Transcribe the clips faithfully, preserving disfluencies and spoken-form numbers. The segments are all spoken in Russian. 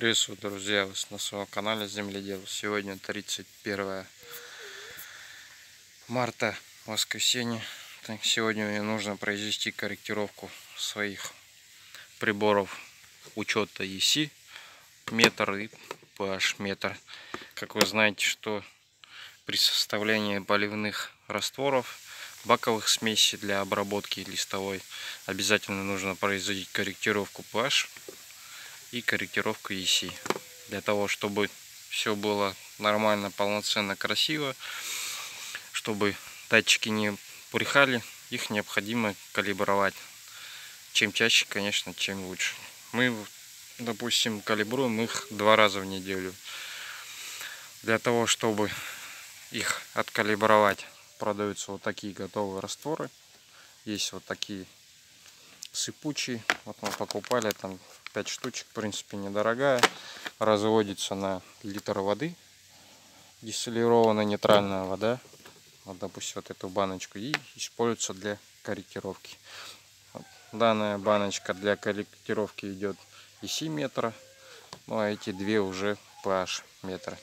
Приветствую, друзья, вас на своем канале Земледел. Сегодня тридцать первое марта, воскресенье. Так, сегодня мне нужно произвести корректировку своих приборов учета и си метр и pH метр. Как вы знаете, что при составлении поливных растворов, баковых смесей для обработки листовой обязательно нужно производить корректировку pH и корректировку и си, для того чтобы все было нормально, полноценно, красиво, чтобы датчики не прихали, их необходимо калибровать. Чем чаще, конечно, чем лучше. Мы, допустим, калибруем их два раза в неделю. Для того чтобы их откалибровать, продаются вот такие готовые растворы. Есть вот такие сыпучие, вот мы покупали, там пять штучек, в принципе недорогая, разводится на литр воды, дистиллированная нейтральная вода, вот, допустим, вот эту баночку, и используется для корректировки. Вот. Данная баночка для корректировки идет и си метра, ну а эти две уже pH метра.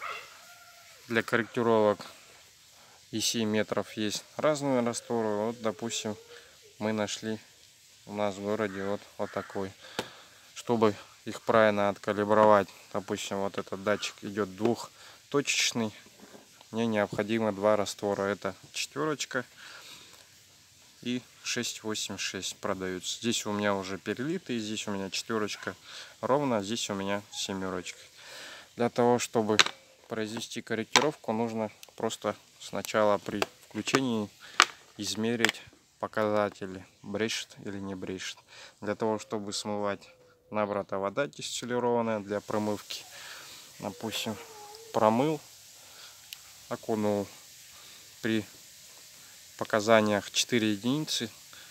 Для корректировок и си метров есть разные растворы. Вот, допустим, мы нашли у нас в городе вот, вот такой. Чтобы их правильно откалибровать, допустим, вот этот датчик идет двухточечный, мне необходимо два раствора. Это четверочка и шесть восемь шесть продаются. Здесь у меня уже перелитые, здесь у меня четверочка ровно, здесь у меня семерочка. Для того чтобы произвести корректировку, нужно просто сначала при включении измерить показатели, брешет или не брешет. Для того чтобы смывать, набрата вода дистиллированная для промывки, допустим, промыл, окунул, при показаниях четыре единицы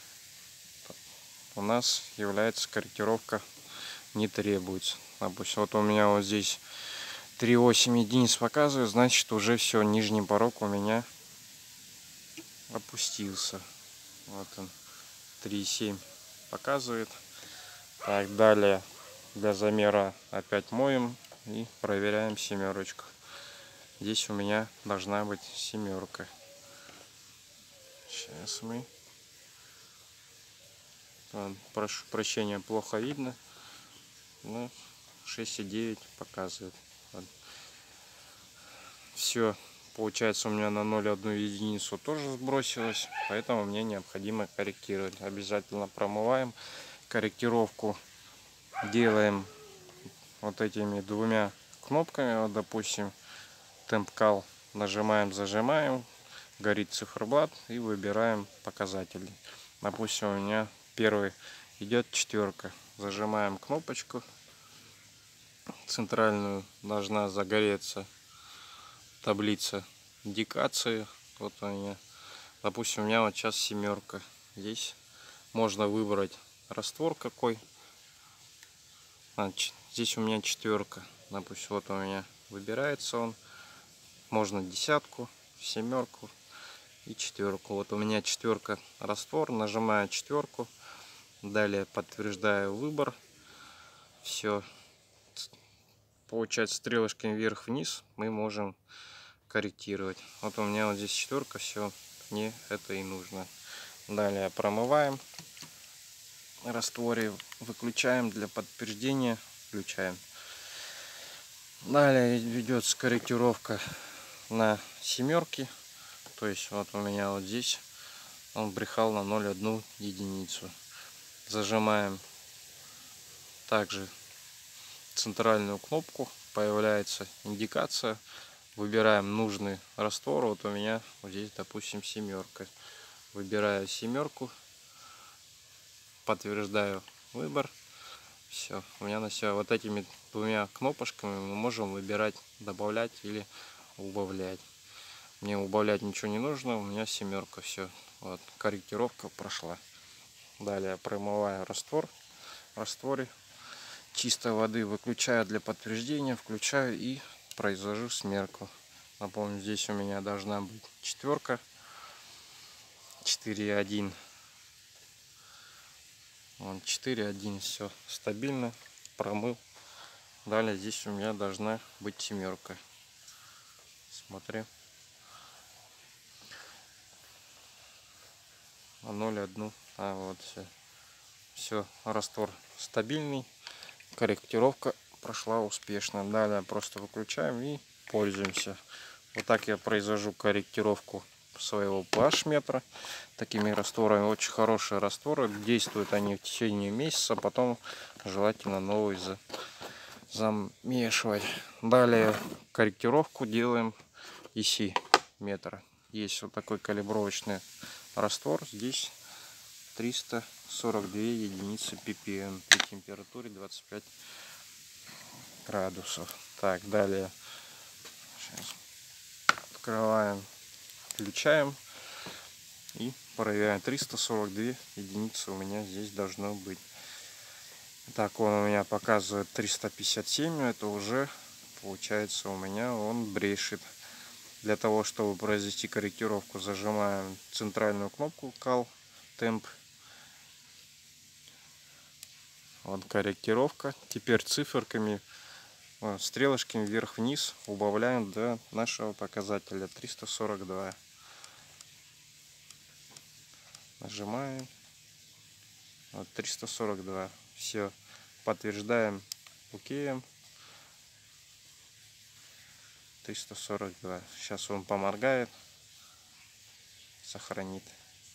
у нас является корректировка не требуется. Допустим, вот у меня вот здесь три и восемь единиц показывает, значит уже все, нижний порог у меня опустился. Вот он, три и семь показывает. Так, далее для замера опять моем и проверяем семерочку. Здесь у меня должна быть семерка. Сейчас мы, прошу прощения, плохо видно, но шесть и девять показывает. Все, получается, у меня на ноль одну единицу тоже сбросилось, поэтому мне необходимо корректировать. Обязательно промываем. Корректировку делаем вот этими двумя кнопками. Вот, допустим, темп-кал нажимаем, зажимаем, горит циферблат и выбираем показатели. Допустим, у меня первый идет четверка. Зажимаем кнопочку центральную, должна загореться таблица индикации. Вот у меня, допустим, у меня вот сейчас семерка. Здесь можно выбрать раствор какой. Значит, здесь у меня четверка. Допустим, вот у меня выбирается он. Можно десятку, семерку и четверку. Вот у меня четверка раствор. Нажимаю четверку. Далее подтверждаю выбор. Все. Получается, стрелочками вверх-вниз мы можем корректировать. Вот у меня вот здесь четверка, все, мне это и нужно. Далее промываем растворе, выключаем для подтверждения, включаем. Далее ведется корректировка на семерки, то есть вот у меня вот здесь он брехал на ноль одну единицу. Зажимаем также центральную кнопку, появляется индикация, выбираем нужный раствор. Вот у меня вот здесь, допустим, семерка. Выбираю семерку, подтверждаю выбор. Все, у меня на все. Вот этими двумя кнопочками мы можем выбирать, добавлять или убавлять. Мне убавлять ничего не нужно, у меня семерка. Все, вот корректировка прошла. Далее промываю раствор. В растворе чистой воды выключаю для подтверждения, включаю и произвожу смерку. Напомню, здесь у меня должна быть четверка, четыре и один. четыре и один, все стабильно, промыл. Далее здесь у меня должна быть семерка. Смотри. ноль один. А вот все. Все, раствор стабильный. Корректировка прошла успешно. Далее просто выключаем и пользуемся. Вот так я произвожу корректировку своего pH метра такими растворами. Очень хорошие растворы. Действуют они в течение месяца. Потом желательно новый замешивать. Далее корректировку делаем и си метра. Есть вот такой калибровочный раствор. Здесь триста сорок две единицы пи пи эм при температуре двадцать пять градусов. Так, далее сейчас открываем, включаем и проверяем. триста сорок две единицы у меня здесь должно быть. Так, он у меня показывает триста пятьдесят семь. Это уже получается у меня он брешет. Для того, чтобы произвести корректировку, зажимаем центральную кнопку Call Temp. Вот корректировка. Теперь циферками, стрелочками вверх-вниз убавляем до нашего показателя триста сорок два. Нажимаем. Вот триста сорок два. Все. Подтверждаем ОК. триста сорок два. Сейчас он поморгает. Сохранит.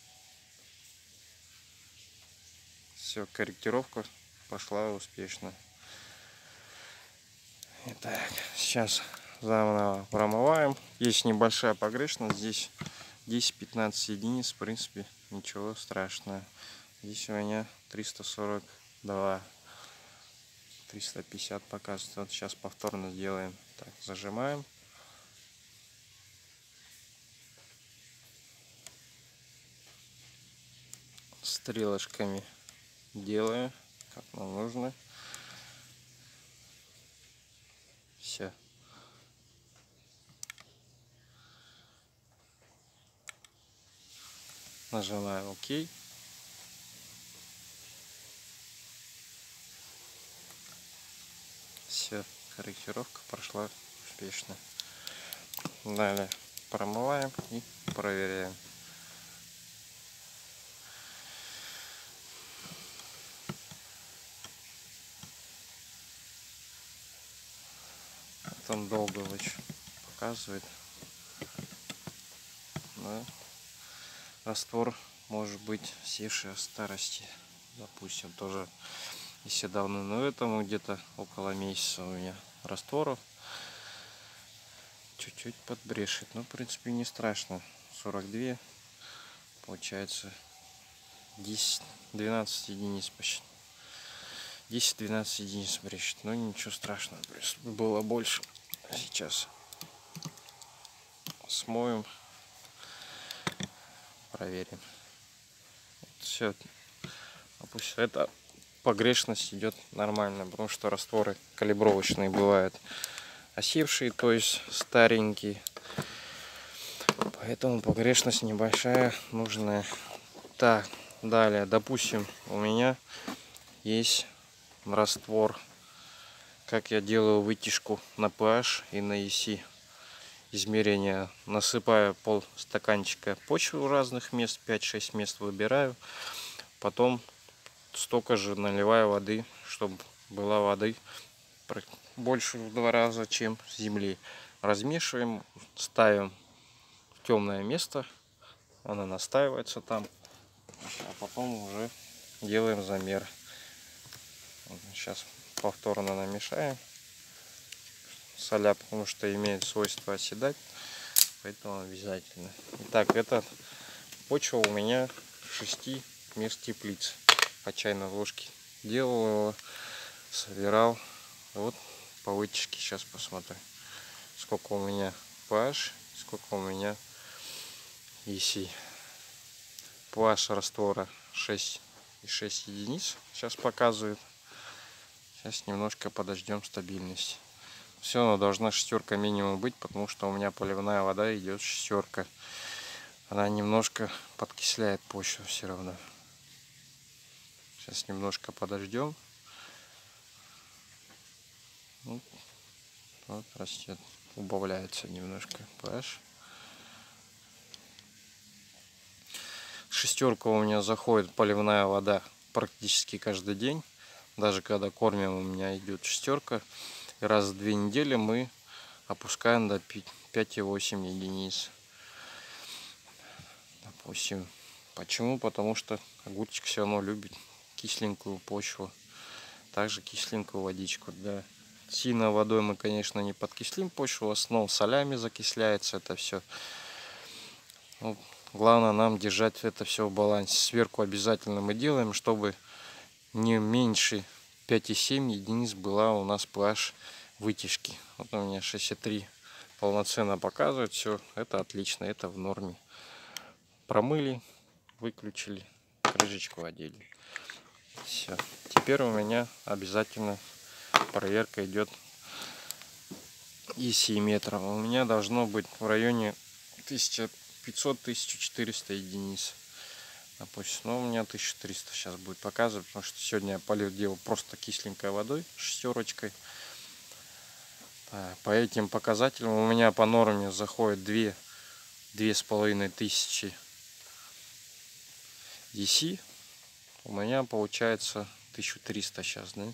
Все, корректировка пошла успешно. Итак, сейчас заново промываем. Есть небольшая погрешность. Здесь десять-пятнадцать единиц. В принципе, ничего страшного. Здесь у меня триста сорок два. триста пятьдесят показывает. Вот сейчас повторно сделаем. Так, зажимаем. Стрелочками делаю, как нам нужно. Все. Нажимаем ОК. Все, корректировка прошла успешно. Далее промываем и проверяем. Он долго очень показывает. Но раствор может быть севший от старости. Допустим, тоже если давно, но этому где-то около месяца у меня растворов. Чуть-чуть подбрешет. Но в принципе не страшно. сорок два. Получается десять-двенадцать единиц почти. десять-двенадцать единиц брешет. Но ничего страшного. Было больше. Сейчас смоем, проверим. Все, пусть эта погрешность идет нормально, потому что растворы калибровочные бывают осевшие, то есть старенькие, поэтому погрешность небольшая, нужная. Так, далее, допустим, у меня есть раствор. Как я делаю вытяжку на pH и на и си измерения. Насыпаю пол стаканчика почвы в разных мест, пять-шесть мест выбираю. Потом столько же наливаю воды, чтобы была воды больше в два раза, чем земли. Размешиваем, ставим в темное место. Она настаивается там. А потом уже делаем замер. Сейчас повторно намешаем. Соля, потому что имеет свойство оседать, поэтому обязательно. Итак, эта почва у меня шести мест теплиц по чайной ложке. Делал его, собирал. Вот по вытяжке сейчас посмотрим, сколько у меня pH, сколько у меня и си. pH раствора шесть и шесть единиц сейчас показывает. Сейчас немножко подождем стабильности. Все равно должна шестерка минимум быть, потому что у меня поливная вода идет шестерка. Она немножко подкисляет почву все равно. Сейчас немножко подождем. Вот, вот растет, убавляется немножко pH. Шестерка у меня заходит поливная вода практически каждый день. Даже когда кормим, у меня идет шестерка. И раз в две недели мы опускаем до пять и восемь единиц. Допустим. Почему? Потому что огурчик все равно любит кисленькую почву. Также кисленькую водичку. Да. Сильно водой мы, конечно, не подкислим почву. В основном солями закисляется это все. Ну, главное нам держать это все в балансе. Сверху обязательно мы делаем, чтобы не меньше пять и семь единиц была у нас pH вытяжки. Вот у меня шестьдесят три полноценно показывает. Все, это отлично, это в норме. Промыли, выключили, крышечку одели. Все. Теперь у меня обязательно проверка идет и си метров. У меня должно быть в районе тысяча пятьсот — тысяча четыреста единиц. Допустим, но у меня тысяча триста сейчас будет показывать, потому что сегодня я полил делал просто кисленькой водой, шестерочкой. По этим показателям у меня по норме заходит две с половиной тысячи и си. У меня получается тысяча триста сейчас, да?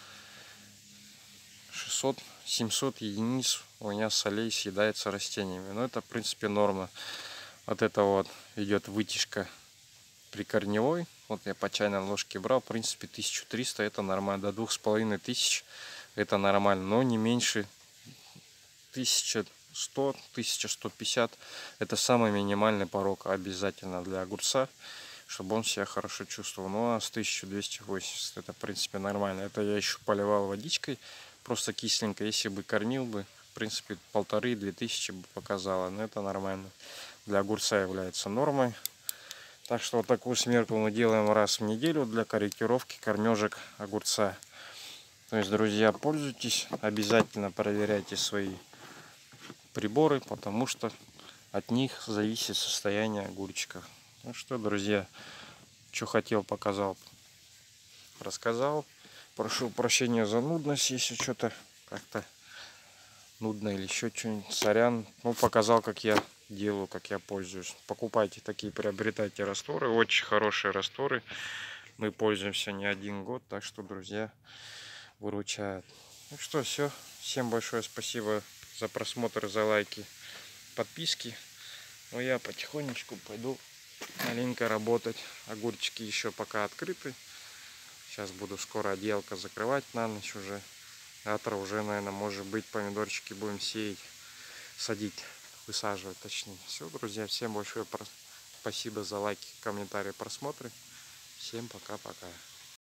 шестьсот — семьсот единиц у меня солей съедается растениями. Но это, в принципе, норма. Вот это вот идет вытяжка прикорневой. Вот я по чайной ложке брал. В принципе, тысяча триста это нормально. До двух с половиной тысяч это нормально. Но не меньше тысяча сто — тысяча сто пятьдесят. Это самый минимальный порог обязательно для огурца, чтобы он себя хорошо чувствовал. Ну а с тысяча двести восемьдесят это, в принципе, нормально. Это я еще поливал водичкой. Просто кисленько. Если бы кормил бы, в принципе, полторы-две тысячи бы показало. Но это нормально. Для огурца является нормой. Так что вот такую смерку мы делаем раз в неделю для корректировки кормежек огурца. То есть, друзья, пользуйтесь. Обязательно проверяйте свои приборы, потому что от них зависит состояние огурчика. Ну что, друзья, что хотел, показал, рассказал. Прошу прощения за нудность, если что-то как-то нудно или еще что-нибудь. Сорян. Ну, показал, как я делаю, как я пользуюсь. Покупайте такие, приобретайте растворы. Очень хорошие растворы. Мы пользуемся не один год, так что, друзья, выручают. Ну что, все. Всем большое спасибо за просмотр, за лайки, подписки. Ну, я потихонечку пойду маленько работать. Огурчики еще пока открыты. Сейчас буду скоро отделка закрывать на ночь уже. Завтра уже, наверное, может быть, помидорчики будем сеять, садить, высаживать точнее. Все, друзья, всем большое спасибо за лайки, комментарии, просмотры. Всем пока-пока.